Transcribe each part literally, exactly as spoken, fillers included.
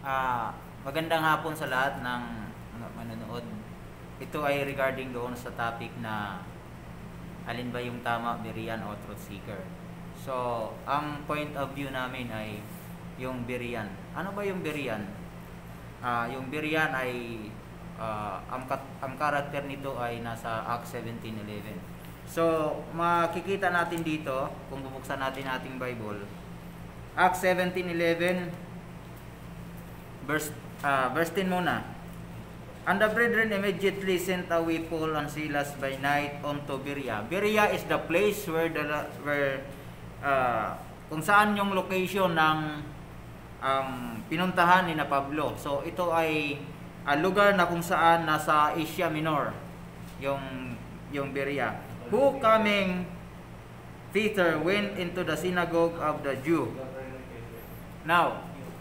Ah, magandang hapon sa lahat ng mga manonood. Ito ay regarding doon sa topic na alin ba yung tama, Berean o truth seeker. So, ang point of view namin ay yung Berean. Ano ba yung Berean? Ah, yung Berean ay ah, ang ang karakter nito ay nasa Acts seventeen eleven. So, makikita natin dito kung bubuksan natin ating Bible. Acts seventeen eleven verse uh, verse ten muna. And the brethren immediately sent away Paul and Silas by night unto Berea. Berea is the place where the where uh, kung saan yung location ng ang um, pinuntahan ni na Pablo. So ito ay uh, lugar na kung saan nasa Asia Minor yung yung Berea. Who coming thither went into the synagogue of the Jew. Now,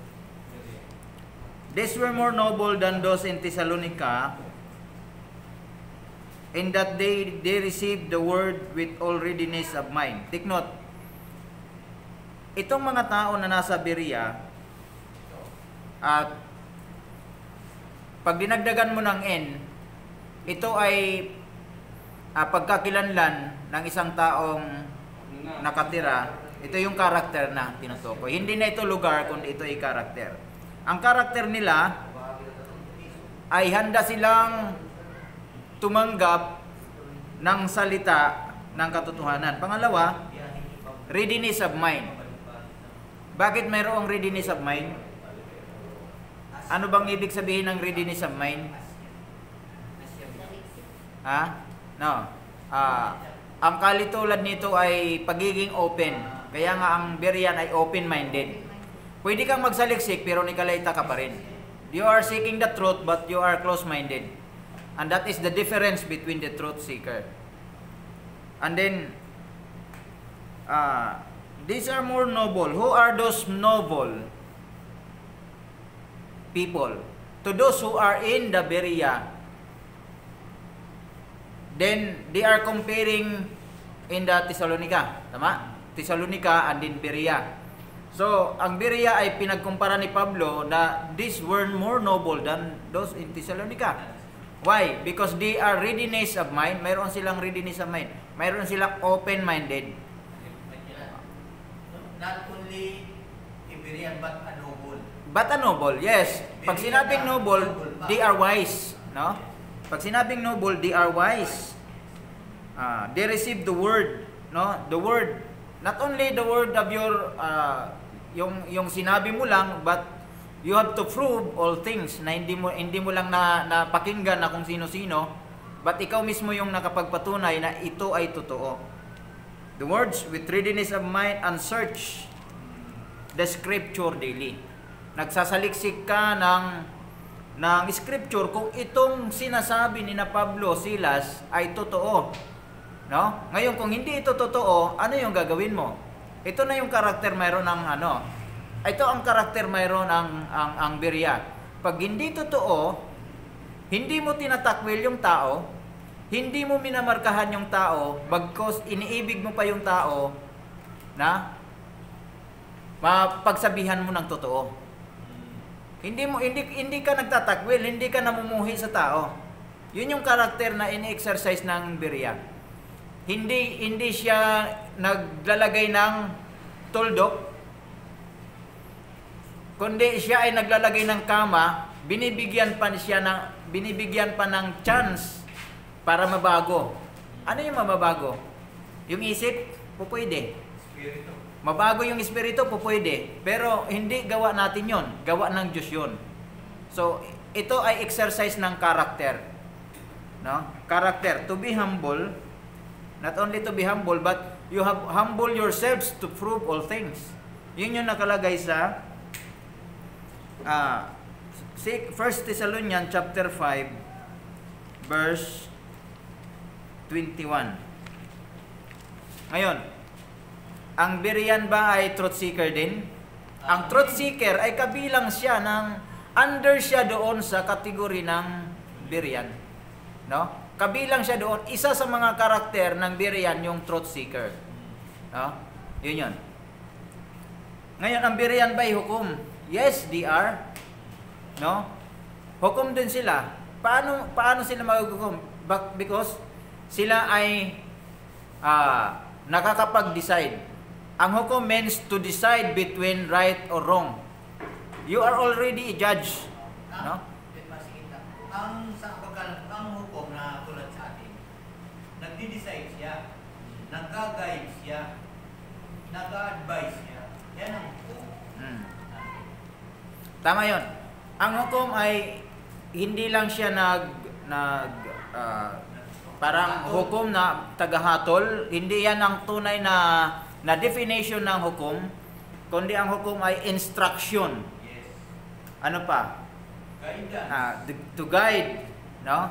these were more noble than those in Thessalonica, in that they, they received the word with all readiness of mind. Take note, itong mga tao na nasa Berea, at pag dinagdagan mo ng N, ito ay uh, pagkakilanlan ng isang taong nakatira. Ito yung karakter na tinutukoy. Hindi na ito lugar, kundi ito ay karakter. Ang karakter nila ay handa silang tumanggap ng salita ng katotohanan. Pangalawa, readiness of mind. Bakit mayroong readiness of mind? Ano bang ibig sabihin ng readiness of mind? Ha? No. Ah, ang kalitulan nito ay pagiging open. Kaya nga ang Berean ay open-minded. Pwede kang magsaliksik pero nikalaita ka pa rin. You are seeking the truth but you are close-minded. And that is the difference between the truth seeker. And then, uh, these are more noble. Who are those noble people? To those who are in the Berea, then they are comparing in the Thessalonica. Tama? Thessalonica and in Berea. So, ang Berea ay pinagkumpara ni Pablo na these were more noble than those in Thessalonica. Why? Because they are readiness of mind. Mayroon silang readiness of mind. Mayroon silang open-minded. Not only a Berean but a noble. But a noble, yes. Pag sinabing noble, they are wise. No? Pag sinabing noble, they are wise. Uh, they receive the word. No? The word. Not only the word of your, uh, yung, yung sinabi mo lang, but you have to prove all things na hindi mo, hindi mo lang na, napakinggan na kung sino-sino, but ikaw mismo yung nakapagpatunay na ito ay totoo. The words with readiness of mind and search the scripture daily. Nagsasaliksik ka ng, ng scripture kung itong sinasabi ni na Pablo, Silas ay totoo. No? Ngayon, kung hindi ito totoo, ano yung gagawin mo? Ito na yung karakter mayroon ng ano. Ito ang karakter mayroon ang, ang, ang Berea. Pag hindi totoo, hindi mo tinatakwil yung tao, hindi mo minamarkahan yung tao, bagkos iniibig mo pa yung tao, na mapagsabihan mo ng totoo. Hindi mo hindi hindi ka nagtatakwil, hindi ka namumuhi sa tao. Yun yung karakter na ini-exercise ng Berea. Hindi hindi siya naglalagay ng tuldok, kundi siya ay naglalagay ng kama, binibigyan pa siya ng binibigyan pa ng chance para mabago. Ano yung mababago? Yung isip, pupwede. Mabago yung espiritu, pupwede. Pero hindi gawa natin yon, gawa ng Diyos yon. So, ito ay exercise ng karakter. No? Karakter, to be humble. Not only to be humble, but you have humble yourselves to prove all things. Yun yung nakalagay sa uh, First Thessalonians chapter five, verse twenty-one. Ngayon, ang Berean ba ay truth seeker din? Ang truth seeker ay kabilang siya ng, under siya doon sa kategory ng Berean. No? Kabilang siya doon, isa sa mga karakter ng Berean yung truth seeker. No? Yun yun. Ngayon, ang Berean ba ay hukom? Yes, they are. no? Hukom din sila. Paano paano sila maghukom? Bak- Because sila ay ah, nakakapag-decide. Ang hukom means to decide between right or wrong. You are already a judge, no? Ang sa pagkalang ang hukom na tulad sa atin, nagdi-decide siya, nag-guide siya, nag-advise siya. Yan ang hukom. Hmm. Tama 'yon. Ang hukom ay hindi lang siya nag nag ah, parang hukom na tagahatol, hindi yan ang tunay na na definition ng hukom, kundi ang hukom ay instruction. Yes. Ano pa? Guidance. Ah, to, to guide, no?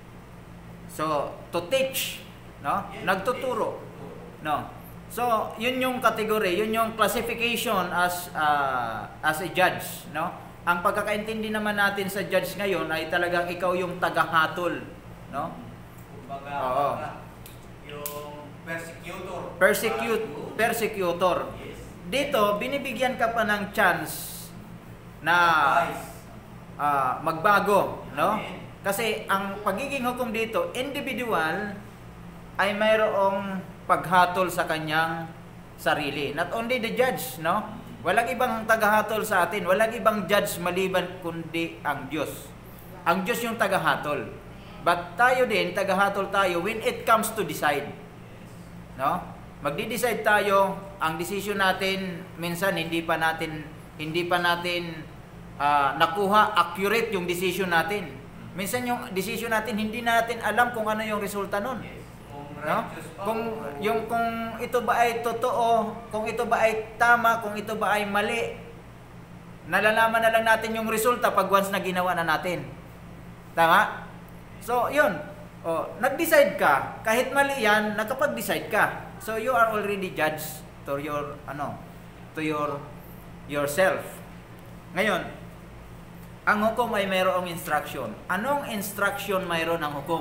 So, to teach, no? Yes, Nagtuturo, yes. no? So, yun yung category, yun yung classification as ah, as a judge, no? Ang pagkakaintindi naman natin sa judge ngayon ay talagang ikaw yung tagahatol, no? Kumbaga, Oo. yung persecutor. Persecute, persecutor. Yes. Dito, binibigyan ka pa ng chance na Advice. ah, magbago, no? Amen. Kasi ang pagiging hukom dito, individual ay mayroong paghatol sa kanyang sarili. Not only the judge, no? Walang ibang tagahatol sa atin, walang ibang judge maliban kundi ang Diyos. Ang Diyos yung tagahatol. But tayo din, tagahatol tayo when it comes to decide. No? Magdi-decide tayo, ang decision natin minsan hindi pa natin hindi pa natin ah, nakuha accurate yung decision natin. Minsan yung decision natin hindi natin alam kung ano yung resulta nun. Yes. Kung No? righteous pa, Kung o- yung kung ito ba ay totoo, kung ito ba ay tama, kung ito ba ay mali, nalalaman na lang natin yung resulta pag once na ginawa na natin. Tama? So, yun. O, nag-decide ka, kahit mali yan, nakapag-decide ka. So, you are already judged to your, ano, to your, yourself. Ngayon, ang hukom ay mayroong instruction. Anong instruction mayroon ang hukom?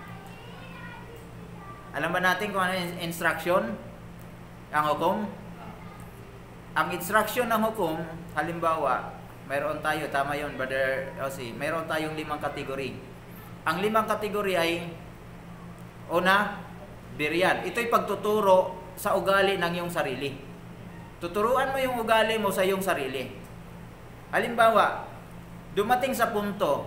Alam ba natin kung ano yung instruction? Ang hukom? Ang instruction ng hukom, halimbawa, mayroon tayo, tama yun, Brother Elsie, mayroon tayong limang kategory. Ang limang kategory ay, una, biryan. Ito'y pagtuturo sa ugali ng iyong sarili. Tuturuan mo yung ugali mo sa iyong sarili. Halimbawa, dumating sa punto,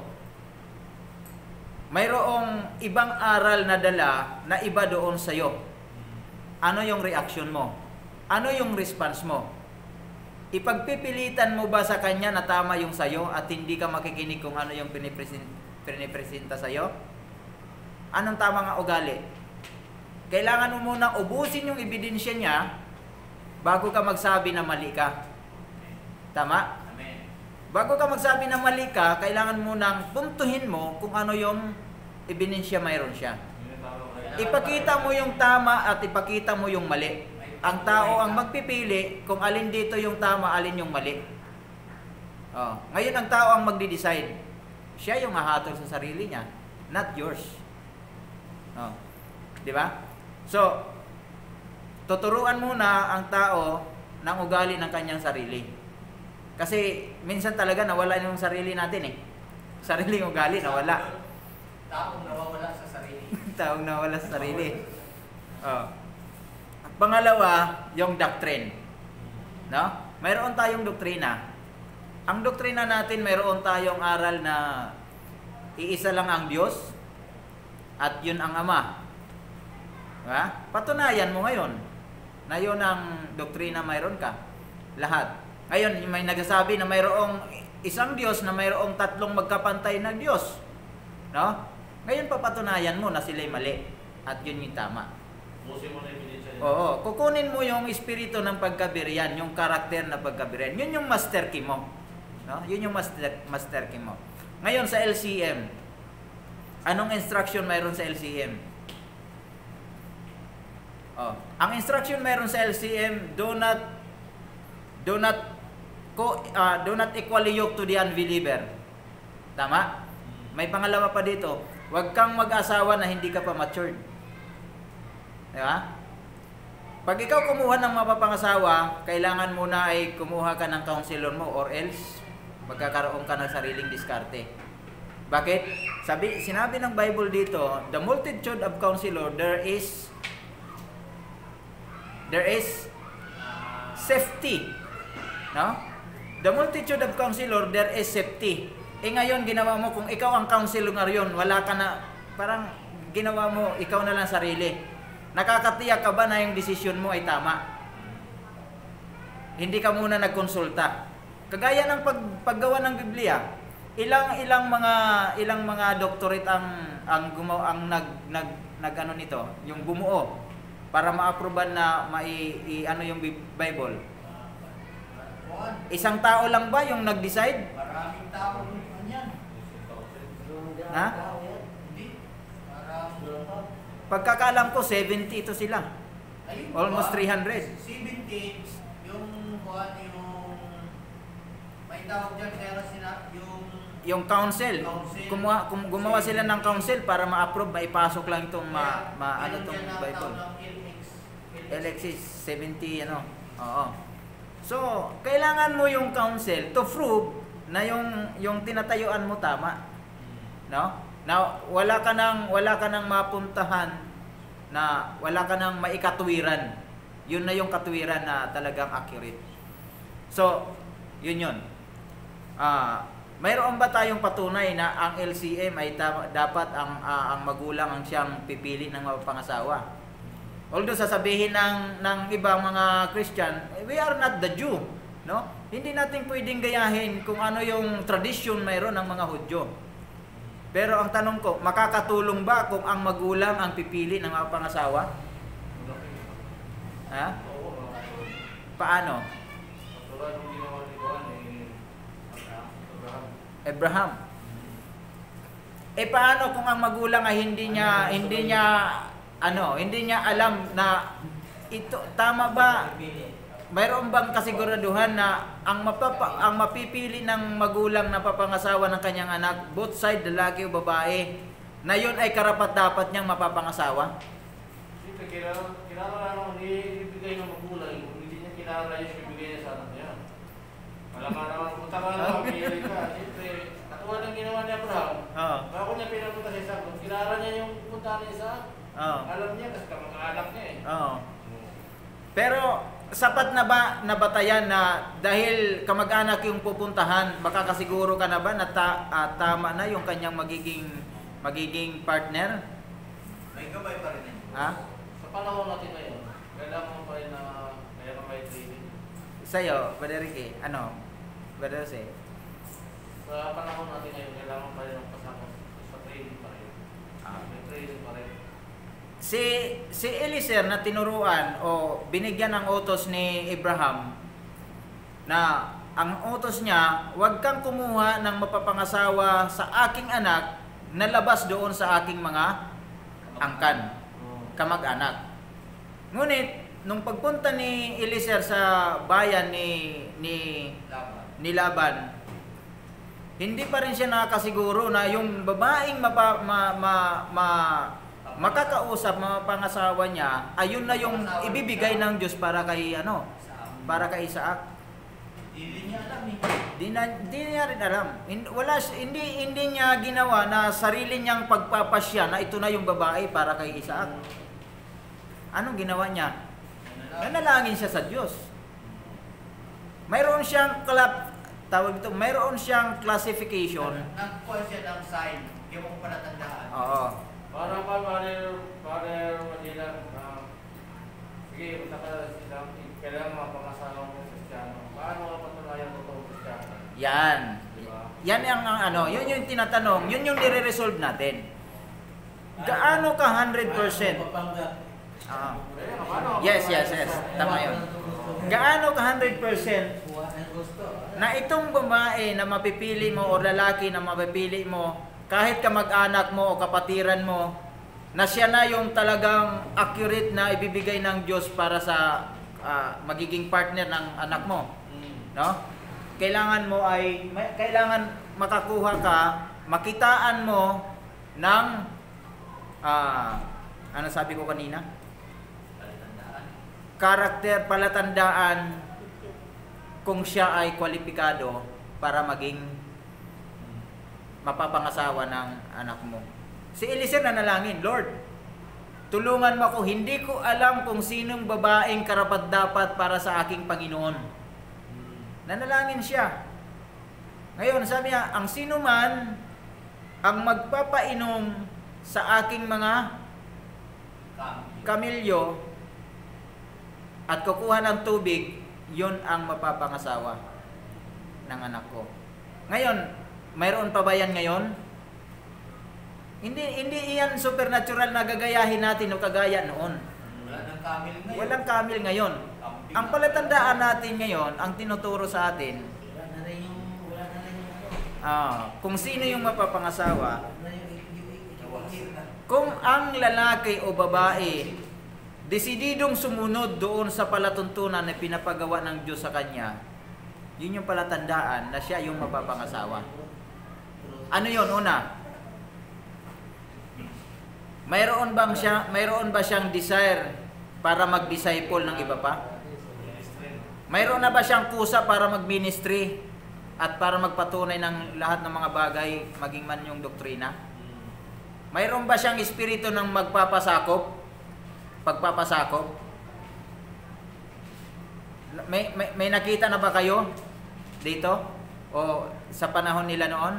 mayroong ibang aral na dala na iba doon sa iyo. Ano yung reaction mo? Ano yung response mo? Ipagpipilitan mo ba sa kanya na tama yung sayo at hindi ka makikinig kung ano yung pinipresenta sa'yo? Anong tama nga ugali? Kailangan mo munang ubusin yung ebidensya niya bago ka magsabi na mali ka. Tama? Amen. Bago ka magsabi na mali ka, kailangan mo nang puntuhin mo kung ano yung ebidensya mayroon siya. Ipakita mo yung tama at ipakita mo yung mali. Ang tao ang magpipili kung alin dito yung tama, alin yung mali. Oh, ngayon ang tao ang magde-decide. Siya yung hahatol sa sarili niya, not yours. Oh, 'di ba? So, tuturuan muna ang tao ng ugali ng kanyang sarili. Kasi minsan talaga nawala yung sarili natin eh. Sariling ugali nawala. Taong nawawala sa sarili. Taong nawala sa sarili. Oh. Pangalawa, yung doctrine. No? Mayroon tayong doktrina. Ang doktrina natin, mayroon tayong aral na iisa lang ang Diyos at yun ang Ama. Diba? Patunayan mo ngayon na yun ang doktrina mayroon ka. Lahat. Ngayon, may nagsasabi na mayroong isang Diyos na mayroong tatlong magkapantay na Diyos. No? Ngayon papatunayan mo na sila'y mali at yun yung tama. Oo, kukunin mo yung espiritu ng pagkabirian, yung karakter na pagkabirian. Yun yung master key mo. No? Yun yung master, master key mo. Ngayon sa L C M, anong instruction mayroon sa L C M? Oh, ang instruction mayroon sa L C M, do not do not co, uh, do not equally yoke to the unbeliever. Tama? May pangalawa pa dito. Huwag kang mag-asawa na hindi ka pa matured. Di ba? Pag ikaw kumuha ng mapapangasawa, kailangan muna ay kumuha ka ng counselor mo or else Magkakaroon ka ng sariling diskarte. Bakit? Sabi, sinabi ng Bible dito, the multitude of counselor, there is there is safety. No? The multitude of counselor, there is safety. Eh ngayon, ginawa mo, kung ikaw ang counselor ngayon, wala ka na, parang ginawa mo, ikaw na lang sarili. Nakakatiyak ka ba na yung desisyon mo ay tama? Hindi ka muna nagkonsulta. Kagaya ng pag, paggawa ng Biblia, ilang ilang mga ilang mga doctorate ang ang gumawa ang nag nag nagano nito, yung bumuo para ma-aproban na mai i, ano yung Bible. Isang tao lang ba yung nag-decide? Maraming tao yan. Ha? Hindi. Parang Pagkakaalam ko seventy ito sila. ayun Almost ba? three hundred. seventeen, yung kuhan yung may tawag dyan kaya kasi na yung Yung council, Council. gumawa, kum- gumawa sila ng council para ma-approve, maipasok lang itong ma, ma ano meron tong dyan ang Bible. tawag ng L X. Alexis, seventy ano. Oo. So, kailangan mo yung council to prove na yung yung tinatayuan mo tama. No? Now, wala ka nang wala ka nang mapuntahan na wala ka nang maikatuwiran. Yun na yung katuwiran na talagang accurate. So, yun yun. Ah, mayroon ba tayong patunay na ang L C M ay tama, dapat ang ah, ang magulang ang siyang pipili ng mapapangasawa? Although sasabihin ng ng ibang mga Christian, we are not the Jew, no? Hindi natin pwedeng gayahin kung ano yung tradisyon mayroon ng mga Hudyo. Pero ang tanong ko, makakatulong ba kung ang magulang ang pipili ng mapapangasawa? Ha? Paano? Abraham. Eh paano kung ang magulang ay hindi niya hindi niya ano, hindi niya alam na ito tama ba? Mayroon bang kasiguraduhan na ang mapapa, ang mapipili ng magulang na papangasawa ng kanyang anak, both side, lalaki o babae, na yun ay karapat-dapat niyang mapapangasawa? Dito, kailangan kailangan ibigay ng magulang, hindi niya kailangan yung ibigay niya sa anak niya. Wala ka naman, punta ka naman, pili ka. Siyempre, katulad ng ginawa niya Abraham, Oo. bago niya pinapunta sa Isaac, kailangan niya yung punta niya sa Isaac. Oo. Alam niya, kasi kamag-anak niya eh. Oo. Pero sapat na ba nabatayan na dahil kamag-anak yung pupuntahan, makakasiguro ka na ba na ta, ah, tama na yung kanyang magiging magiging partner? May gabay pa rin. Ha? Sa panahon natin ngayon, kailangan mo pa rin na mayroon kayo training. Sa'yo, Brother Ricky, ano? Brother Jose? Sa panahon natin ngayon, kailangan pa rin ng kasama sa training pa rin. Ah. May training pa rin. Si si Eliezer na tinuruan o binigyan ng utos ni Abraham na ang utos niya, huwag kang kumuha ng mapapangasawa sa aking anak na labas doon sa aking mga angkan, kamag-anak. Ngunit nung pagpunta ni Eliezer sa bayan ni ni Laban. ni Laban, hindi pa rin siya nakasiguro na yung babaeng mapa, ma, ma, ma, makakausap, mapangasawa niya, ayun na yung ibibigay ng Diyos para kay ano, para kay Isaac. Hindi niya alam eh. Di, na, di niya rin alam. Hin- Wala, si- hindi, hindi niya ginawa na sarili niyang pagpapasya na ito na yung babae para kay Isaac. Anong ginawa niya? Nanalangin siya sa Diyos. Mayroon siyang klap, tawag ito, mayroon siyang classification. Nagkuha siya ng sign. Hindi mo pa natandaan. Oo. Parang pa, Father, Father Manila, uh, sige, punta ka sa Islam, kailangan mapangasawa mo sa Kristiyano. Paano ka patunayan totoong Kristiyano? Yan. Diba? Yan ang ang ano, yun yung tinatanong, yun yung nire-resolve natin. Gaano ka one hundred percent? Ah. Yes, yes, yes. Tama yun. Gaano ka one hundred percent na itong babae na mapipili mo o lalaki na mapipili mo, kahit kamag-anak mo o kapatiran mo, na siya na yung talagang accurate na ibibigay ng Diyos para sa ah, magiging partner ng anak mo. No? Kailangan mo ay may, kailangan makakuha ka, makitaan mo ng ah, ano sabi ko kanina? Palatandaan. Karakter, palatandaan kung siya ay kwalipikado para maging mapapangasawa ng anak mo. Si Eliezer nanalangin, Lord, tulungan mo ako, hindi ko alam kung sinong babaeng karapat-dapat para sa aking Panginoon. Nanalangin siya. Ngayon, sabi niya, ang sino man ang magpapainom sa aking mga kamilyo at kukuha ng tubig, yun ang mapapangasawa ng anak ko. Ngayon, mayroon pa ba yan ngayon? Hindi hindi iyan supernatural na gagayahin natin o kagaya noon. Wala nang kamil ngayon. Walang kamil ngayon. Ang palatandaan natin ngayon, ang tinuturo sa atin, Wala na rin yung, wala na rin yung ano. ah, kung sino yung mapapangasawa, Wala na yung ikikikikikikik na. kung ang lalaki o babae desididong sumunod doon sa palatuntunan na pinapagawa ng Diyos sa kanya, yun yung palatandaan na siya yung mapapangasawa. Ano yun? Una, mayroon bang siya, mayroon ba siyang desire para mag-disciple ng iba pa? Mayroon na ba siyang kusa para mag-ministry at para magpatunay ng lahat ng mga bagay, maging man yung doktrina? Mayroon ba siyang espiritu ng magpapasakop? Pagpapasakop? May, may, may nakita na ba kayo dito? O sa panahon nila noon?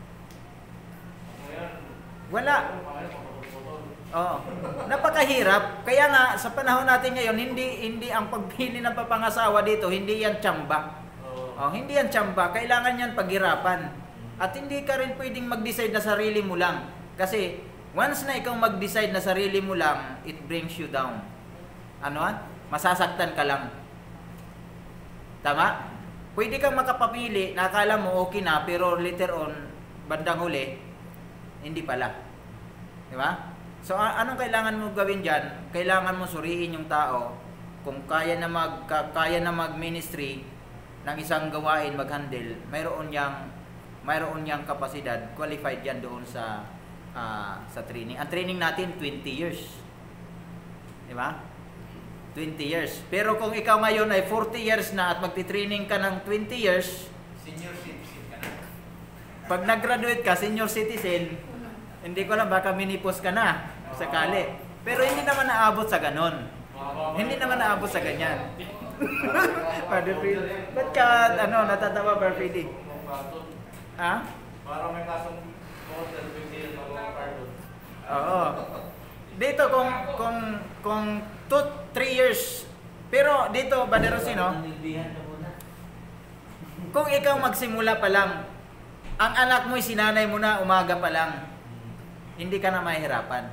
Wala. Oo. Napakahirap. Kaya nga sa panahon natin ngayon, hindi hindi ang pagpili ng papangasawa dito, hindi yan tsamba. Oh, hindi yan tsamba. Kailangan yan paghirapan. At hindi ka rin pwedeng mag-decide na sarili mo lang. Kasi once na ikaw mag-decide na sarili mo lang, it brings you down. Ano ah? Masasaktan ka lang. Tama? Pwede kang makapapili na akala mo okay na, pero later on, bandang huli, hindi pala. Di ba? So, a- anong kailangan mo gawin dyan? Kailangan mo suriin yung tao kung kaya na mag ka- kaya na mag-ministry ng isang gawain, mag-handle, mayroon yang mayroon yang kapasidad, qualified yan doon sa ah, sa training. Ang training natin twenty years. Di ba? twenty years. Pero kung ikaw ngayon ay forty years na at magti-training ka ng twenty years, Senior citizen ka na. pag nag-graduate ka, senior citizen, hindi ko lang, baka minipos ka na sakali. Pero hindi naman naabot sa ganon. Hindi naman naabot sa ganyan. Father Freddy, ba't ka, ano, natatawa, Father Freddy? Ha? Parang may kasong hotel bigyan ng mga cardon. Oo. Dito kung, kung, kung two, three years, pero dito, Brother Rosino, Nilbihan na muna. kung ikaw magsimula pa lang, ang anak mo'y sinanay mo na umaga pa lang, hindi ka na mahihirapan.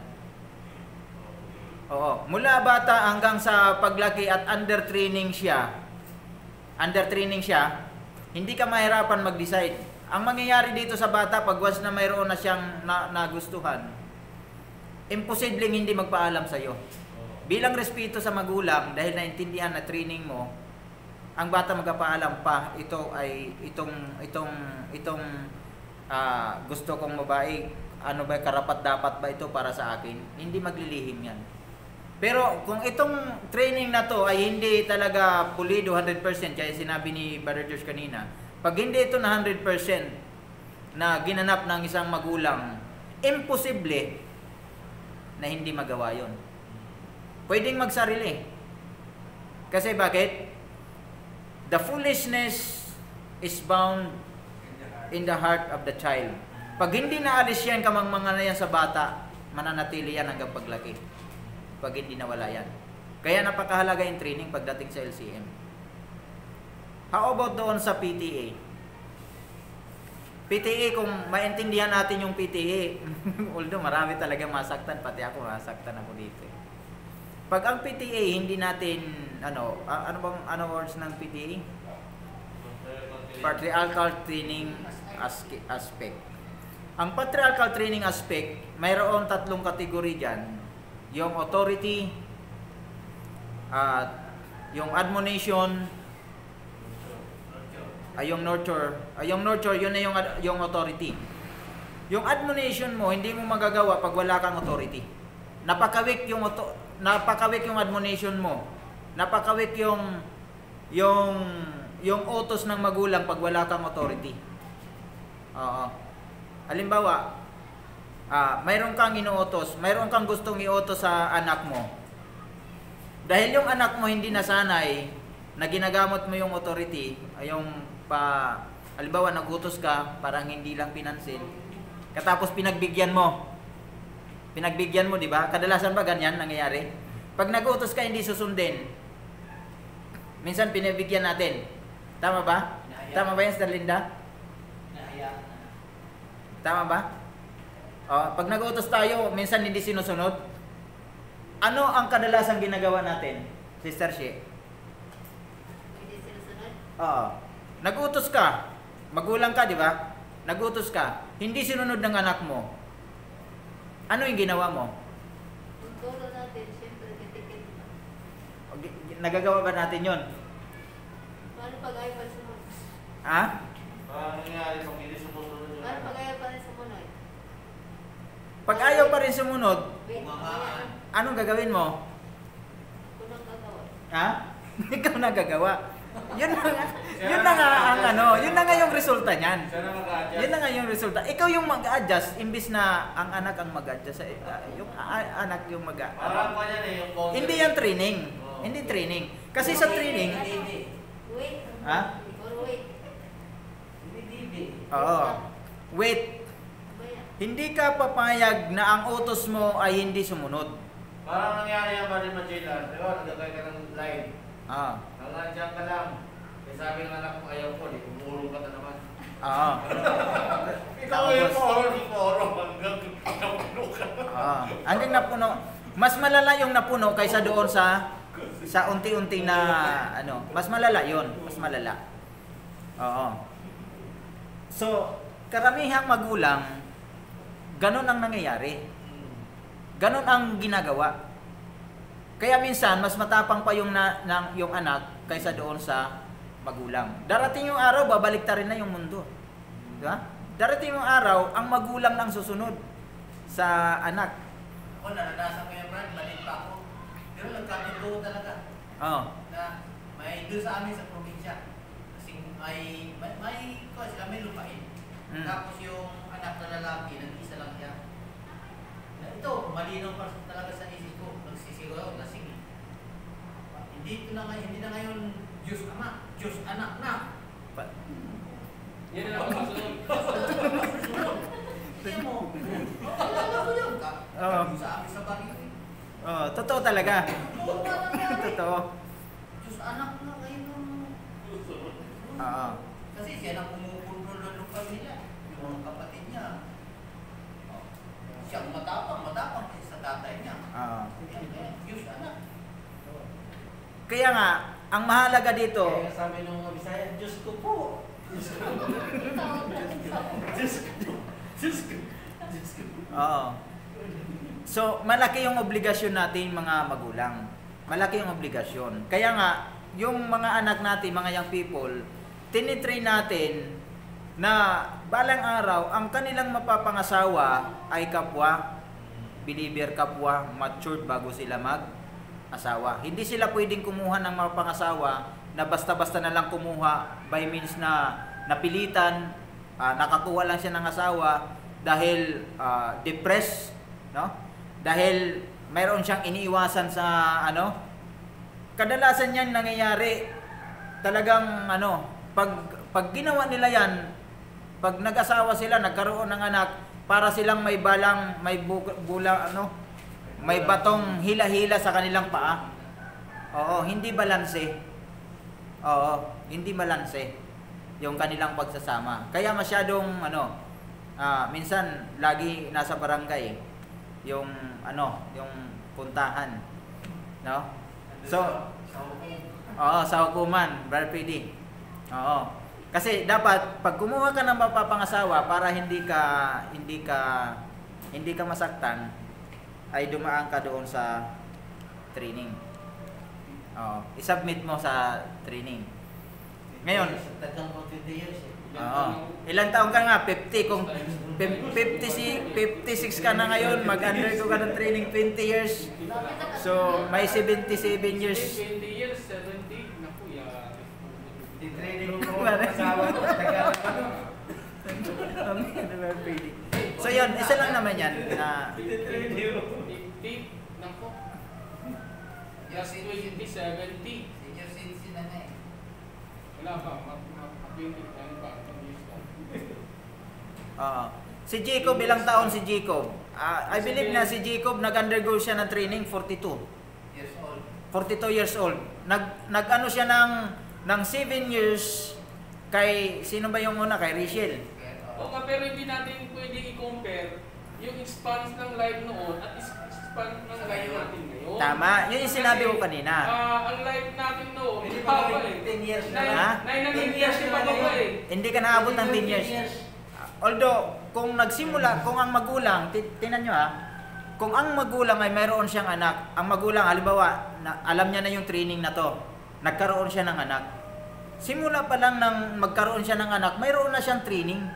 Oo. Mula bata hanggang sa paglaki at under training siya, under training siya, hindi ka mahirapan mag-decide. Ang mangyayari dito sa bata, pag once na mayroon na siyang na, nagustuhan, imposibleng hindi magpaalam sa'yo. Bilang respeto sa magulang, dahil naintindihan na training mo, ang bata magpapaalam pa, ito ay itong itong itong ah, gusto kong babae, ano ba karapat dapat ba ito para sa akin? Hindi maglilihim yan. Pero kung itong training na to ay hindi talaga pulido one hundred percent, kaya sinabi ni Brother George kanina, pag hindi ito na one hundred percent na ginanap ng isang magulang, imposible na hindi magawa yon. Pwedeng magsarili. Kasi bakit? The foolishness is bound in the heart of the child. Pag hindi naalis yan, kamangmanga na yan sa bata, mananatili yan hanggang paglaki. Pag hindi nawala yan. Kaya napakahalaga yung training pagdating sa L C M. How about doon sa P T A? P T A, kung maintindihan natin yung P T A, although marami talaga masaktan, pati ako masaktan ako dito. Eh. Pag ang P T A, hindi natin, ano, a- ano bang, ano words ng P T A? Patriarchal Training as- Aspect. Ang patriarchal training aspect, mayroon tatlong kategory dyan. Yung authority, at yung admonition, ay yung nurture. Ay yung nurture, yun na yung, ad- yung authority. Yung admonition mo, hindi mo magagawa pag wala kang authority. Napakawik yung auto, napakawik yung admonition mo. Napakawik yung yung yung utos ng magulang pag wala kang authority. Oo. Halimbawa, ah, mayroon kang inuutos, mayroon kang gustong iutos sa anak mo. Dahil yung anak mo hindi nasanay na ginagamot mo yung authority, ay yung pa, halimbawa nagutos ka, parang hindi lang pinansin. Katapos pinagbigyan mo. Pinagbigyan mo, di ba? Kadalasan ba ganyan nangyayari? Pag nagutos ka, hindi susundin. Minsan pinabigyan natin. Tama ba? Tama ba yan, Sister Linda? Nahayaan na. Tama ba? O, pag nagutos tayo, minsan hindi sinusunod. Ano ang kadalasang ginagawa natin, Sister Shea? Hindi sinusunod? Oo. Nagutos ka. Magulang ka, di ba? Nagutos ka. Hindi sinunod ng anak mo. Ano yung ginawa mo? Kung turo natin, siyempre kitikit pa. O, gi- gi- Nagagawa ba natin yon? Paano pag ayaw pa rin sumunod? Ha? Parang nangyari pag hindi sumusunod yung Paano pag ayaw pa rin sumunod? Pag ayaw pa rin sumunod, Wait, Bumamaan. anong gagawin mo? kunang gagawa. Ha? Ikaw na gagawa. Yun na nga, yun na nga ang ano, yun na nga yung resulta niyan. Siya na mag-adjust. Yun na nga yung resulta. Ikaw yung mag-adjust imbis na ang anak ang mag-adjust. Eh, ah, yung a- anak yung mag Parang pa yan eh, yung counter. Hindi yan training. Oo. Hindi training. Kasi sa training, Hindi, Wait. Ha? Or wait. hindi, hindi. oo. Wait, Ano ba yan? hindi ka papayag na ang utos mo ay hindi sumunod. Parang nangyari yan ba rin Magellan? Di ba, nagagay ka ng line. Ah. Hanggang dyan ka lang. Eh sabi ng anak mo, ayaw ko, di umurong ka na naman. Oo. Ikaw yung poro, yung poro, hanggang napuno ka. Ah, hanggang napuno. Mas malala yung napuno kaysa doon sa sa unti-unti na ano, mas malala 'yon, mas malala. Oo. So, karamihang magulang ganun ang nangyayari. Ganun ang ginagawa. Kaya minsan mas matapang pa yung na, ng yung anak kaysa doon sa magulang. Darating yung araw babalik ta rin na yung mundo. Di ba? Darating yung araw ang magulang nang susunod sa anak. Ako, naranasan ko yan, Brad. Maliit pa ako. Pero nagkatutuo talaga. Oh. Na may doon sa amin sa probinsya. Kasi may, may, may, ko, sila may lupain. Mm. Tapos yung anak na lalaki, nag-isa lang siya. Na ito, malinaw pa talaga sa isip ko. Nagsisigaw ako, lasing. eh. Hindi ito na ngayon, hindi na ngayon Diyos Ama, Diyos Anak na. Pa- Yan lang ang kasunod. Hindi mo. Alala ko yun. Ka- Oo. Sa amin sa baryo. eh. Oh, totoo talaga. Oo, parang nangyari. Totoo. Diyos Anak na ngayon. Oo. Kasi siya na pumupunol ng pamilya. Yung mga kapatid niya. Oh. Siyang matapang, matapang kasi sa tatay niya. Oo. Eh, Diyos Anak. Kaya nga, ang mahalaga dito, Kaya sabi ng mga Bisaya, Diyos ko po. Diyos ko. Diyos ko. Diyos ko. Diyos ko. oo. So, malaki yung obligasyon natin mga magulang. Malaki yung obligasyon. Kaya nga, yung mga anak natin, mga young people, tinitrain natin na balang araw, ang kanilang mapapangasawa ay kapwa, believer kapwa, matured bago sila mag-asawa. Hindi sila pwedeng kumuha ng mapapangasawa na basta-basta na lang kumuha by means na napilitan, ah, nakakuha lang siya ng asawa dahil ah, depressed, no? Dahil mayroon siyang iniiwasan sa ano? Kadalasan 'yan nangyayari talagang ano, pag pag ginawa nila 'yan, pag nag-asawa sila, nagkaroon ng anak, para silang may balang, may bu- bula ano, may batong hila-hila sa kanilang paa. Oo, hindi balanse. Oo, hindi balanse yung kanilang pagsasama. Kaya masyadong ano, ah, minsan lagi nasa barangay yung ano, yung puntahan, no? So, oo, sa hukuman, Brother P D. Oo. Kasi dapat pag kumuha ka ng mapapangasawa para hindi ka hindi ka hindi ka masaktan, ay dumaan ka doon sa training. Oo, i-submit mo sa training. Ngayon, Sa tagang mga fifty years eh. oo. Ilang taon ka nga? fifty. Kung fifty-six, fifty-six ka na ngayon, mag-undergo ka ng training twenty years. So, may seventy-seven years. twenty years, seventy, naku, yeah. Di training man. Kasama ko, taga- Never predict. So yun, isa lang naman yan na Tip, nako. Yes, twenty seventy. Senior citizen na na eh. Wala pa, mag-twenty, ano pa, mag-years pa. Oo. Si Jacob, ilang taon si Jacob? Ah, I believe na si Jacob nag-undergo siya ng training forty-two. Years old. forty-two years old. Nag nag-ano siya ng ng seven years kay sino ba yung una kay Rachel? Kaya, Oo nga, pero hindi natin pwede i-compare yung expanse ng live noon at is- expanse ng live natin ngayon. Tama, yun yung sinabi ko kanina. Ah, ang live natin noon, Hindi hindi pa pa kami eh. ten years na Nine, Ha? nine na ten years years yung na pababa ngayon. eh. Hindi ka naabot ng ten years. Although, kung nagsimula, kung ang magulang, ti- tingnan nyo ha, kung ang magulang ay mayroon siyang anak, ang magulang, halimbawa, na, alam niya na yung training na to, nagkaroon siya ng anak. Simula pa lang nang magkaroon siya ng anak, mayroon na siyang training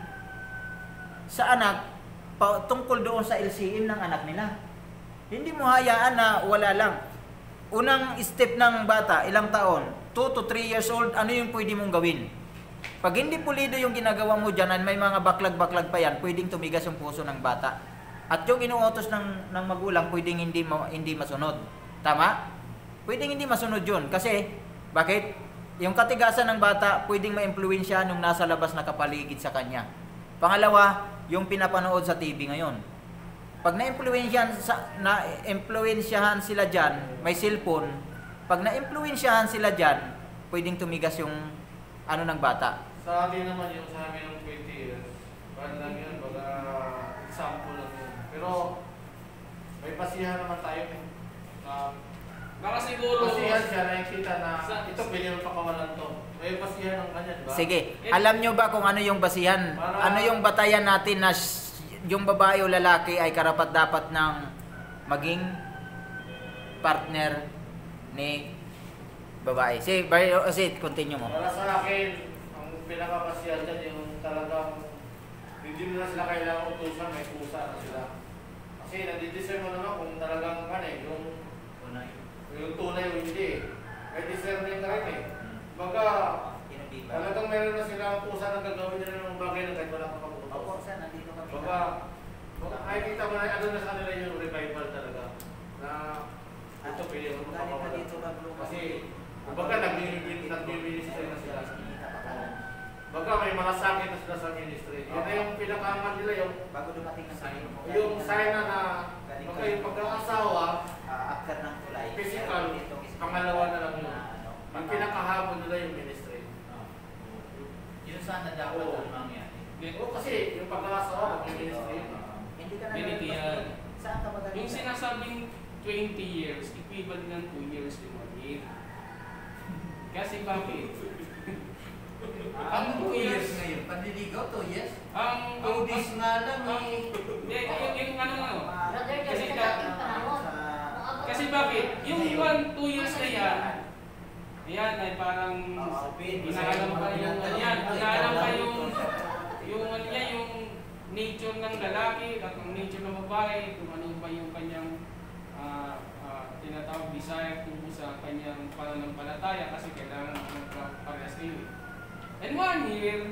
sa anak pa, tungkol doon sa L C M ng anak nila. Hindi mo hayaan na wala lang. Unang step ng bata, ilang taon? two to three years old, ano yung pwede mong gawin? Pag hindi pulido yung ginagawa mo dyan, may mga baklag-baklag pa yan, pwedeng tumigas yung puso ng bata. At yung inuutos ng, ng magulang, pwedeng hindi, ma, hindi masunod. Tama? Pwedeng hindi masunod yun. Kasi, bakit? Yung katigasan ng bata, pwedeng ma-impluensya nung nasa labas na kapaligid sa kanya. Pangalawa, yung pinapanood sa T V ngayon. Pag na-impluensyahan, sa, na-impluensyahan sila dyan, may cellphone, pag na-impluensyahan sila dyan, pwedeng tumigas yung ano ng bata. Sa atin naman yung sa amin ng twenty years, paano lang yun, baga example lang yun. Pero may basihan naman tayo eh. Uh, Baka siguro basihan siya nakikita na sa, ito pwede mo pakawalan to. May basihan ng kanya, diba? Sige, alam nyo ba kung ano yung basihan? Para- Ano yung batayan natin na s- yung babae o lalaki ay karapat dapat ng maging partner ni babae? Sige, sige, continue mo. Para sa akin, ang pinakabasihan dyan yung talagang hindi mo na sila kailangan utusan, may pusa na sila. Kasi nadideserve mo naman kung talagang kan eh, yung, yung tunay o hindi. May discernment ka rin eh. Baga, talagang meron na silang pusa na gagawin nila ng bagay na kahit wala ka pag-utos. Baga, baga nakikita mo na ano na sa kanila yung revival talaga. Na ito pwede mo pakawalan. Kasi, baga nag-ministry na sila. Baga may malasakit na sila sa ministry. Yan na yung pinakaman nila yung Bago dumating ang sign mo. yung sign na na baga yung pagkakasawa, after ng tulay. physical, pangalawa na lang yun. Yung pinakahabol nila yung ministry. Yun sana dapat Oo. ang mangyari. Oo, kasi yung pagkakasawa, yung ministry yun. Hindi ka na Ganito yan. Saan ka magaling? Yung sinasabing twenty years, equivalent ng two years in one year. Kasi bakit? Ang two years ngayon, panliligaw, two years? Ang Two days nga lang ang eh. hindi, yung, yung ano ano. Brother, Kasi kasi ka- dating panahon. Kasi bakit? Yung one, two years na yan, ayan ay parang inaalam pa yung ano yan, inaalam pa yung yung ano niya, yung nature ng lalaki at ang nature ng babae, kung ano ba yung kanyang ah, ah, tinatawag desire tungkol sa kanyang pananampalataya kasi kailangan magparehas kayo. And one year,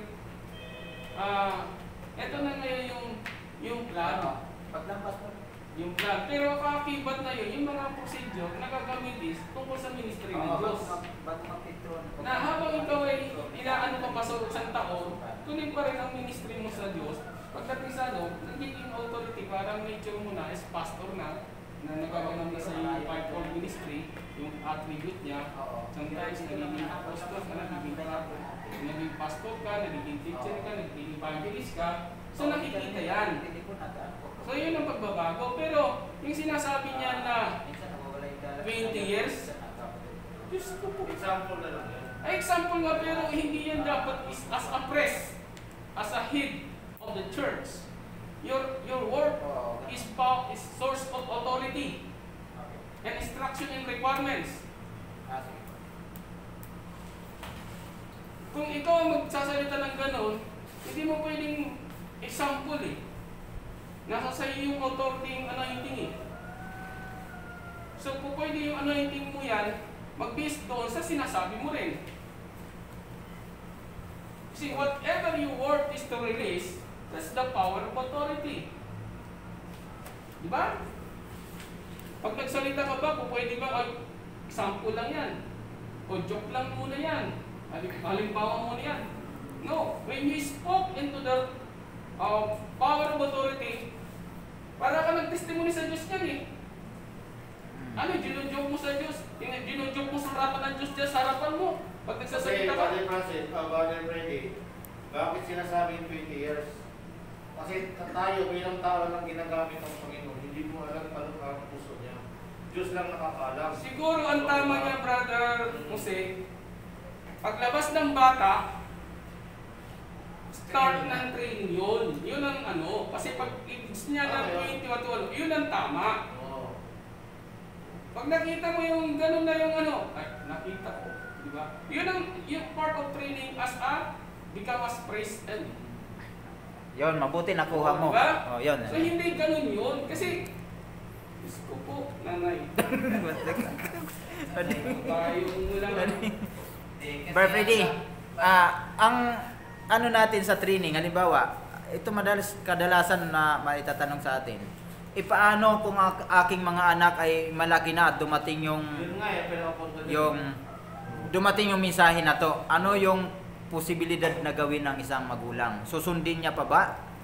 ah, eto na ngayon yung yung plan, Paglampas mo. yung plan. Pero kaakibat na yun, yung mga procedure na gagamitin tungkol sa ministry ng Diyos. Bago mag-intro. Na habang ikaw ay inaano ka pa sa isang taon, tuloy pa rin ang ministry mo sa Diyos. Pagdating sa ano, nagiging authority, parang nature mo na is pastor na, na nagaganap na sa yung fivefold ministry, yung attribute niya. Sometimes nagiging apostle ka, nagiging prophet, nagiging pastor ka, nagiging teacher ka, nagiging evangelist ka. So nakikita yan. So yun ang pagbabago. Pero yung sinasabi niya na twenty years, Diyos ko po. Example na lang yan. Ay, example nga, pero hindi yan dapat is as a press, as a head of the church. Your your work is pow- is source of authority and instruction and requirements. Kung ikaw ang magsasalita ng ganon, hindi mo pwedeng example eh. Nasa sa iyo yung authority yung anointing eh. So kung pwede yung anointing mo yan, mag-base doon sa sinasabi mo rin. See, whatever your word is to release, that's the power of authority. Di ba? Pag nagsalita ka ba, kung pwede ba, ay, example lang yan. O joke lang muna yan. Halim- Halimbawa muna yan. No, when you spoke into the uh, power of authority, para ka nag-testimony sa Diyos yan eh. Ano, ginujoke mo sa Diyos? Ginujoke mo sa harapan ng Diyos dyan, sa harapan mo. Pag Kasi, nagsasalita ka. Brother Francis, uh, Brother Freddy, bakit sinasabing twenty years? Kasi tayo bilang tao lang ginagamit ng Panginoon, hindi mo alam ano ang puso niya. Diyos lang nakakaalam. Siguro ang tama niya, Brother Jose, paglabas ng bata, start ng training yun. Yun ang ano. Kasi pag ibig niya ng twenty-one, yun ang tama. Oo. Pag nakita mo yung ganun na yung ano, ay, nakita ko, di ba? Yun ang yung part of training as a, become as Christian. Yon, mabuti nakuha mo. Diba? Oh, yon. So hindi ganun yun. Kasi, Diyos ko po, nanay. Tayo mo lang. Brother Freddy, ah, ang ano natin sa training, halimbawa, ito madalas kadalasan na maitatanong sa atin. E paano kung ak- aking mga anak ay malaki na at dumating yung Yun nga, yung pinapunta niya. yung dumating yung mensahe na to, ano yung posibilidad na gawin ng isang magulang? Susundin niya pa ba?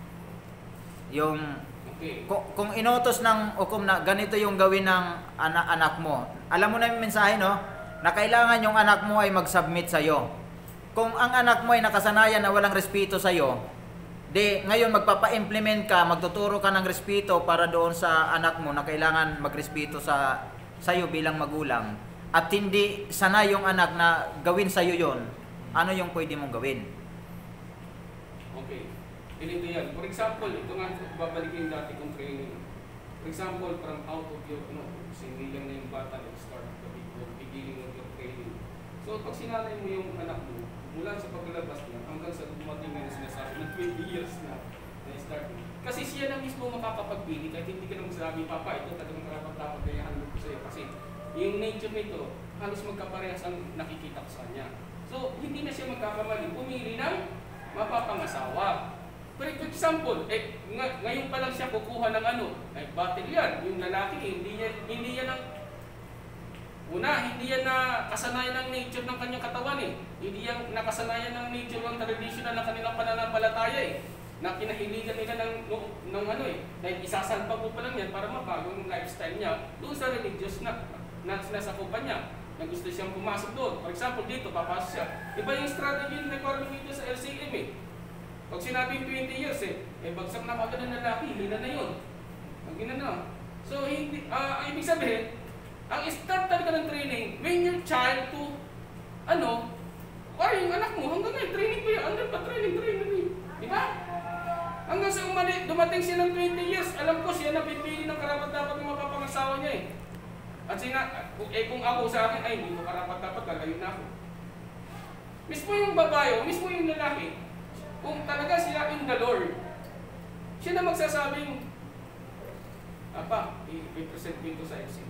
Yung Okay. kung, kung inutos ng hukom na ganito yung gawin ng anak, anak mo, alam mo na yung mensahe, no? Na kailangan yung anak mo ay mag-submit sa'yo. Kung ang anak mo ay nakasanayan na walang respeto sa'yo, di ngayon magpapa-implement ka, magtuturo ka ng respeto para doon sa anak mo na kailangan magrespeto sa sa'yo bilang magulang, at hindi sanay yung anak na gawin sa'yo yon, ano yung pwede mong gawin? Okay. Ganito yan. For example, ito nga, babalik yung dati kong training. For example, from out of your, ano, hindi lang na yung bata nag-start the beginning of your training. So, pag sinanay mo yung anak mo, mula sa paglalabas niya, hanggang sa dumating na sinasabi na twenty years na na-start mo. Kasi siya na mismo makakapagpili, kahit hindi ka na magsabi, Papa, ito talagang karapat-dapat na ihandog ko sa'yo. Kasi yung nature nito, halos magkaparehas ang nakikita ko sa kanya. So, hindi na siya magkakamali. Pumili ng mapapangasawa. For example, eh, ng ngayon pa lang siya kukuha ng ano, eh, battle yan. Yung lalaki, hindi yan, hindi yan ang, una, hindi yan na kasanayan ng nature ng kanyang katawan eh. Hindi yan nakasanayan ng nature ng traditional ng kanilang pananampalataya eh. Na kinahiligan nila ng, ng, ng ano eh. Dahil isasalpa ko pa lang yan para mabago yung lifestyle niya doon sa religious na, na sinasakupan niya. Na gusto siyang pumasok doon. For example, dito, papasok siya. Iba yung strategy ng requirement dito sa L C M eh. Pag sinabing twenty years eh, eh bagsak na kagad ng lalaki, hina na yun. Ang gina na. So, hindi, ah, ang ibig sabihin, ang start talaga ng training, when your child to, ano, ay, yung anak mo, hanggang ngayon, training pa yan, hanggang pa training, training, training. Di ba? Hanggang sa umali, dumating siya ng twenty years, alam ko siya napipili ng karapat-dapat ng mapapangasawa niya eh. At sina, eh kung ako sa akin, ay, hindi ko karapat-dapat, gagayon na ako. Mismo yung babae, o mismo yung lalaki, kung talaga sila in the Lord, siya na magsasabing, Apa, i-present ko ito sa F C.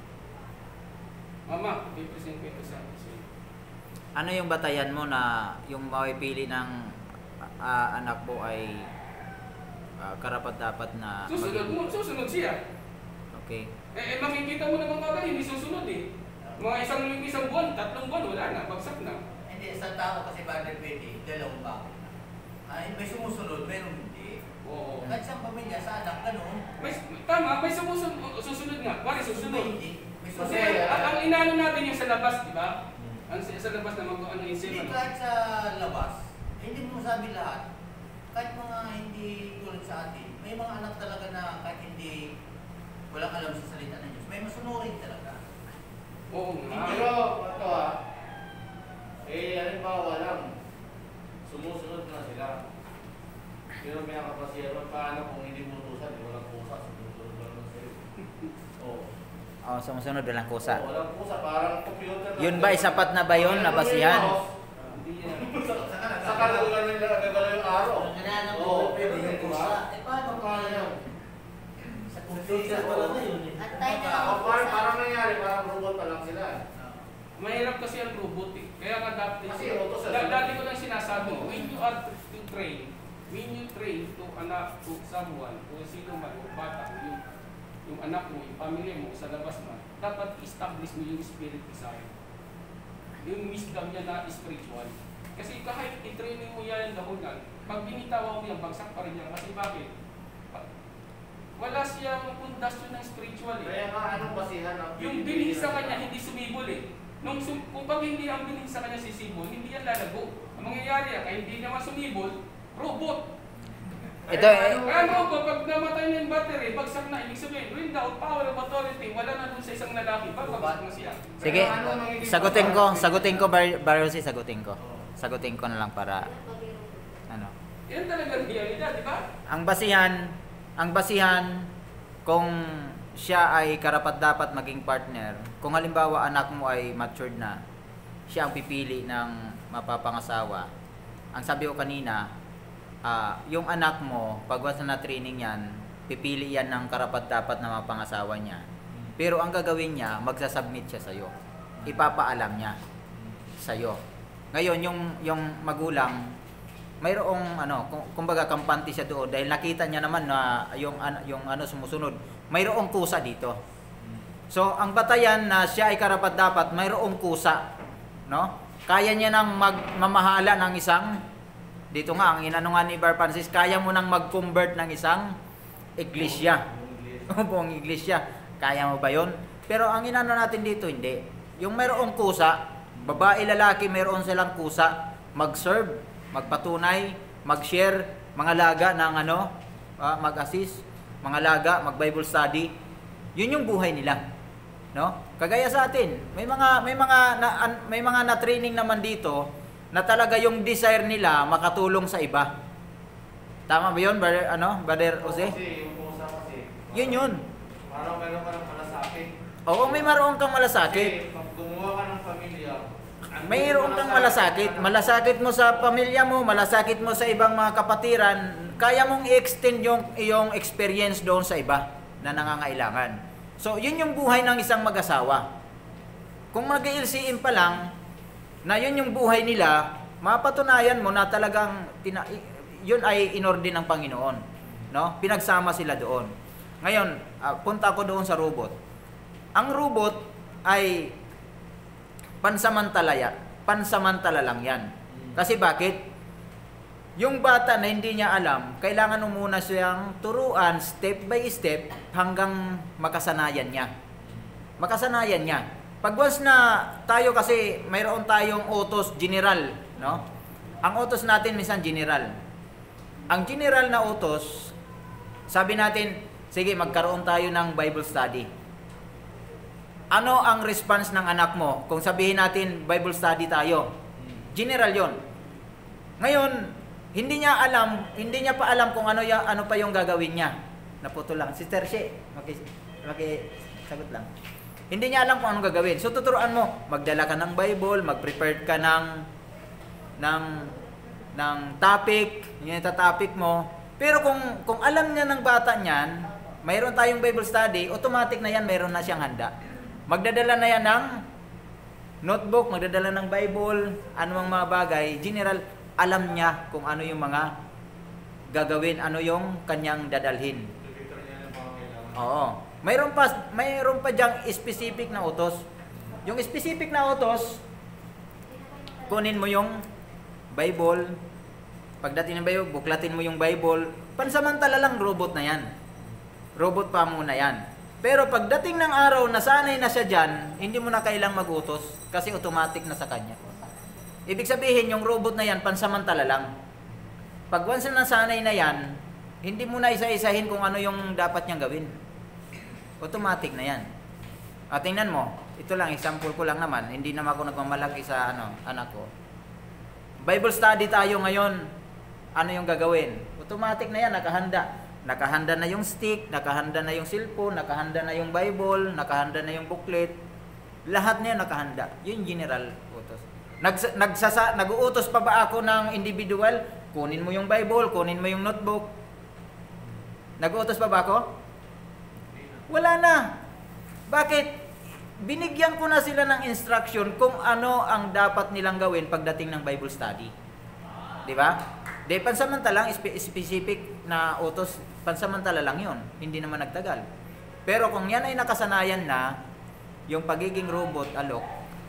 Mama, i-present ko ito sa F C. Ano yung batayan mo na yung mawipili ng ah, anak mo ay ah, karapat-dapat na Susunod mo, susunod siya. Okay. Eh, eh makikita mo naman kagad, hindi susunod eh. Mga isang isang buwan, tatlong buwan, wala na, bagsak na. Hindi, sa tao kasi Brother Freddy, dalawang bakit na. Ay, may sumusunod, meron hindi. Oo. Kahit sa pamilya, sa anak, ganun. May, tama, may sumusunod, susunod nga. Pari May susunod. hindi. May Kasi susunod. ang, ang inano natin yung sa labas, di ba? Ang sa sa labas na mag ano yung Hindi, ano. kahit sa labas, eh, hindi mo masabi lahat. Kahit mga hindi tulad sa atin, may mga anak talaga na kahit hindi walang alam sa salita ng Diyos, may masunurin talaga. Oo nga. Pero, ito ah, eh, halimbawa lang, sumusunod na sila. Pero may nakapasira, paano kung hindi mo utusan, di walang pusa, sumusunod lang na sa'yo. Oo. Oh, sumusunod walang kusa. Oo, walang pusa, parang computer na. Yun ba ay sapat na ba yun na basihan? Hindi yan. Sa kalulugan nila, nagagalaw yung araw. Ang ganaan ng Oo, pwede yung diba? kusa. Eh, paano Paano yun? Sa computer pa lang na yun eh. At tayo na O, parang, parang nangyari, parang robot pa lang sila. Mahirap kasi ang robot eh. Kaya nga dati, Kasi utos sa- da- dati ko lang sinasabi, when you are to train, when you train to anak to someone, o sino man, o bata, yung, yung anak mo, yung pamilya mo, sa labas man, dapat establish mo yung spirit design. Yung wisdom niya na spiritual. Kasi kahit i-training mo yan yung dahunan, pag binitawan mo yan, bagsak pa rin yan. Kasi bakit? Pa- Wala siyang pundasyon ng spiritual eh. Kaya nga, anong basihan ang Yung bilis sa kanya, hindi sumibol eh. Nung sum kung pag hindi ang bilis sa kanya sisibol, hindi yan lalago. Ang mangyayari yan, kaya hindi naman sumibol, robot. Ito, Kaya eh, ano- Kaya robot, pag namatay na yung battery, bagsak na, ibig sabihin, without power of authority, wala na dun sa isang lalaki, babagsak na siya. sige, Kaya ano ang magiging sagutin ko, pagkakasing- sagutin ko, Bar- Barosi, sagutin ko. Sagutin ko na lang para, ano. Yan talaga ang realidad, di ba? Ang basihan, ang basihan kung siya ay karapat-dapat maging partner, kung halimbawa anak mo ay matured na, siya ang pipili ng mapapangasawa. Ang sabi ko kanina, ah, yung anak mo, pag once na training yan, pipili yan ng karapat-dapat na mapangasawa niya. Pero ang gagawin niya, magsasubmit siya sa'yo. Ipapaalam niya sa'yo. Ngayon, yung, yung magulang, mayroong ano, kung, kumbaga kampante siya doon dahil nakita niya naman na yung ano, yung ano sumusunod, mayroong kusa dito. So, ang batayan na siya ay karapat-dapat, mayroong kusa, no? Kaya niya nang magmamahala ng isang, dito nga, ang inano nga ni Bar Francis, kaya mo nang mag-convert ng isang iglesia. Buong iglesia. Kaya mo ba yon? Pero ang inano natin dito, hindi. Yung mayroong kusa, babae, lalaki, mayroon silang kusa, mag-serve, magpatunay, mag-share, mga laga ng ano, uh, mag-assist, mga laga, mag-Bible study. Yun yung buhay nila. No? Kagaya sa atin, may mga may mga na, an, may mga na-training naman dito na talaga yung desire nila makatulong sa iba. Tama ba 'yon, brother, ano, brother Jose? Kasi, yung pusa kasi. Yun yun. Parang meron ka ng malasakit. Oo, may maroon kang malasakit. Kasi, pag gumawa ka ng pamilya, ang Mayroon kang malasakit. Malasakit mo sa pamilya mo, malasakit mo sa ibang mga kapatiran, kaya mong i-extend yung iyong experience doon sa iba na nangangailangan. So, yun yung buhay ng isang mag-asawa. Kung mag-I L C M pa lang, na yun yung buhay nila, mapatunayan mo na talagang tina- yun ay inordin ng Panginoon. No? Pinagsama sila doon. Ngayon, uh, punta ko doon sa robot. Ang robot ay pansamantalaya. Pansamantala lang yan. Kasi bakit? Yung bata na hindi niya alam, kailangan mo muna siyang turuan step by step hanggang makasanayan niya. Makasanayan niya. Pag once na tayo kasi mayroon tayong utos general, no? Ang utos natin minsan general. Ang general na utos, sabi natin, sige magkaroon tayo ng Bible study. Ano ang response ng anak mo kung sabihin natin Bible study tayo? General 'yon. Ngayon, hindi niya alam, hindi niya pa alam kung ano ya, ano pa yung gagawin niya. Naputo lang. Sister She, maki, maki, sagot lang. Hindi niya alam kung anong gagawin. So tuturuan mo, magdala ka ng Bible, mag-prepare ka ng ng ng topic, yung topic mo. Pero kung kung alam niya ng bata niyan, mayroon tayong Bible study, automatic na yan, mayroon na siyang handa. Magdadala na yan ng notebook, magdadala ng Bible, anumang mga bagay, general, alam niya kung ano yung mga gagawin, ano yung kanyang dadalhin. Oo. Mayroon pa, mayroon pa diyang specific na utos. Yung specific na utos, kunin mo yung Bible. Pagdating ng Bible, buklatin mo yung Bible. Pansamantala lang robot na yan. Robot pa muna yan. Pero pagdating ng araw, nasanay na siya dyan, hindi mo na kailang mag-utos kasi automatic na sa kanya. Ibig sabihin, yung robot na yan, pansamantala lang. Pag once na nasanay na yan, hindi mo na isa-isahin kung ano yung dapat niyang gawin. Automatic na yan. At tingnan mo, ito lang, example ko lang naman, hindi naman ako nagmamalaki sa ano, anak ko. Bible study tayo ngayon, ano yung gagawin? Automatic na yan, nakahanda. Nakahanda na yung stick, nakahanda na yung cellphone, nakahanda na yung Bible, nakahanda na yung booklet. Lahat na yan nakahanda. Yun general utos. Nags, nagsasa, nag-uutos pa ba ako ng individual? Kunin mo yung Bible, kunin mo yung notebook. Nag-uutos pa ba ako? Wala na. Bakit? binigyan ko na sila ng instruction kung ano ang dapat nilang gawin pagdating ng Bible study. Di ba? Di pansamantalang spe- specific na utos, pansamantala lang yun. Hindi naman nagtagal. Pero kung yan ay nakasanayan na, yung pagiging robot, alok,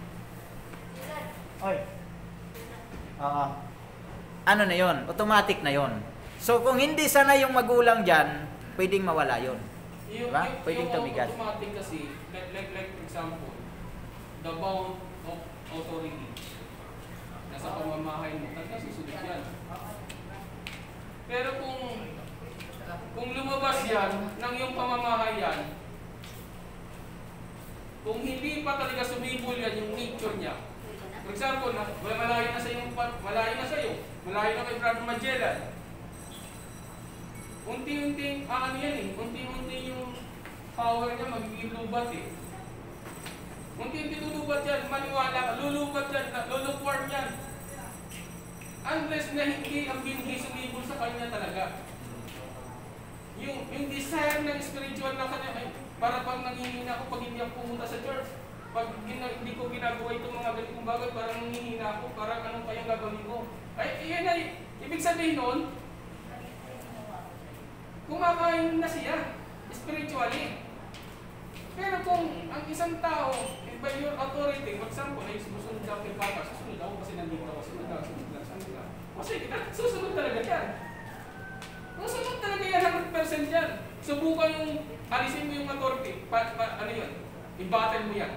oy, oo, ano na yon, automatic na yon. So kung hindi sana yung magulang dyan, pwedeng mawala yon. Yung, Diba? yung, Pwedeng yung tumigas. automatic kasi, like, like, like for example, the bound of authority. Nasa pamamahay mo, talaga susunod yan. Pero kung kung lumabas yan ng yung pamamahay yan, kung hindi pa talaga sumibol yan yung nature niya. For example, na, malayo na sa iyo, malayo na sa iyo, malayo na kay Brother Magellan. Unti-unti, ah, ano yan eh, unti-unti yung power niya magiging lubat eh. Unti-unti lulubat yan, maniwala ka, lulubat yan, lulukwar yan. Unless na hindi ang binhi sumibol sa kanya talaga. Yung, yung desire ng spiritual na kanya, ay, para pag nanghihina ako pag hindi ako pumunta sa church, pag hindi ko ginagawa itong mga ganitong bagay, parang nanghihina ako, parang anong kayang gagawin ko. Ay, iyan ay, ibig sabihin nun, kumakain na siya, spiritually. Pero kung ang isang tao, by your authority, for example, ay susunod ako kay Papa, susunod ako kasi nandito ako, susunod ako, susunod ako, susunod ako. Kasi kita, susunod talaga yan. Susunod talaga yan, one hundred percent yan. Subukan yung, alisin mo yung authority, pa, pa, ano yun, i-battle mo yan.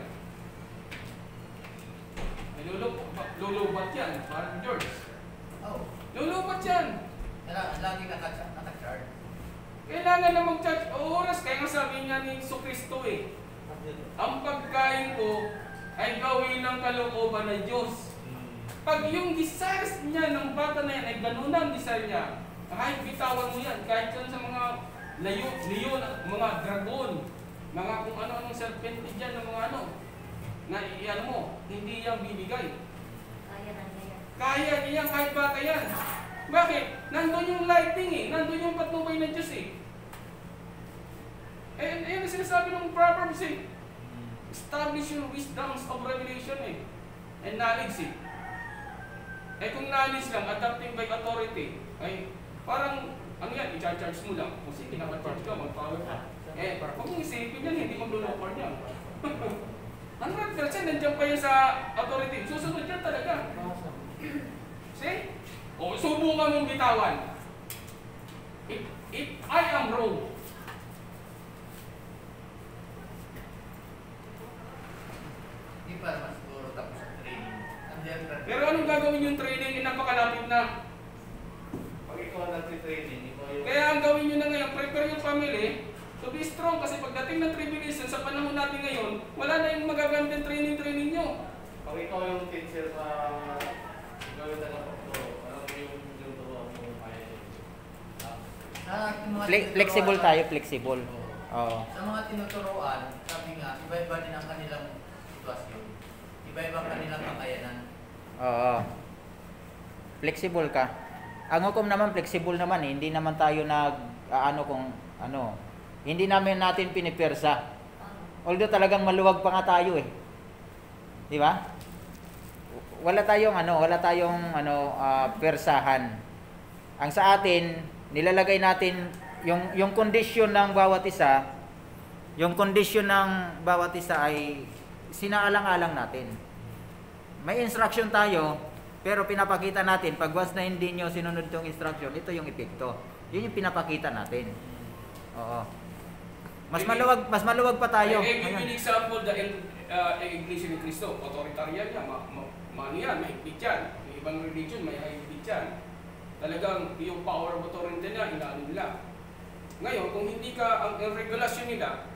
Ay, lulubat, lulubat yan, parang George. Oh, Lulubat yan. kaya lagi naka- naka-chart. Kailangan na mag-charge oras, kaya nga sabi nga ni Jesucristo eh, ang pagkain ko ay gawin ng kalooban ng Diyos. Pag yung desires niya ng bata na yan ay ganun ang desire niya, kahit bitawan mo yan, kahit yan sa mga layo, leon, mga dragon, mga kung ano-anong serpent dyan, ng mga ano, na iyan mo, hindi yan bibigay. Kaya na niya. Kaya niya kahit bata yan. Bakit? Nandun yung lighting eh, nandun yung patnubay ng Diyos eh. Eh, ayun ang sinasabi ng Proverbs eh. Establish your wisdoms of revelation eh. And knowledge eh. Eh kung knowledge lang, adapting by authority, ay parang, ano yan, i-charge mo lang. Kung sige, nakacharge ka, mag-power ka. Eh, huwag mong isipin yan, hindi maglulopar niyan. one hundred percent nandiyan pa yun sa authority. Susunod yan talaga. See? O, subukan mong bitawan. If, if I am wrong, Hindi pa naman siguro tapos ang training. Nandiyan pa- pero anong gagawin yung training? Eh, napakalapit na. Pag ikaw nagtitraining, ikaw yung... Kaya ang gawin nyo na ngayon, prepare yung family to be strong. Kasi pagdating ng tribulation sa panahon natin ngayon, wala na yung magagandang training-training nyo. Pag ikaw yung teacher sa... Ikaw yung tagapagturo, alam mo yung yung turuan mo kaya yun. Sa ating mga Fle- flexible tinuturoan- tayo, flexible. Oo. Sa mga tinuturoan, sabi nga, iba-iba din ang kanilang sitwasyon. Iba-iba ang kanilang kakayanan. Oo. Flexible ka. Ang hukom naman, flexible naman eh. Hindi naman tayo nag, ah, ano kung, ano, hindi namin natin pinipersa. Although talagang maluwag pa nga tayo eh. Di ba? Wala tayong ano, wala tayong ano, ah, persahan. Ang sa atin, nilalagay natin yung yung kondisyon ng bawat isa, yung kondisyon ng bawat isa ay sinaalang-alang natin. May instruction tayo, pero pinapakita natin, pag once na hindi nyo sinunod yung instruction, ito yung epekto. Yun yung pinapakita natin. Oo. Mas maluwag, mas maluwag pa tayo. I, I give you Ngayon. an example, the uh, Iglesia ni Cristo, authoritarian yan, ma, ma, ma, ano yan, mahigpit yan. Yung ibang religion, may mahigpit yan. Talagang yung power of authority niya, inaano nila. Ngayon, kung hindi ka, ang, ang regulasyon nila,